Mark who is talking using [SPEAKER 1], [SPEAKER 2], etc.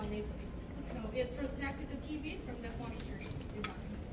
[SPEAKER 1] easily. So it protected the TV from the furniture's design.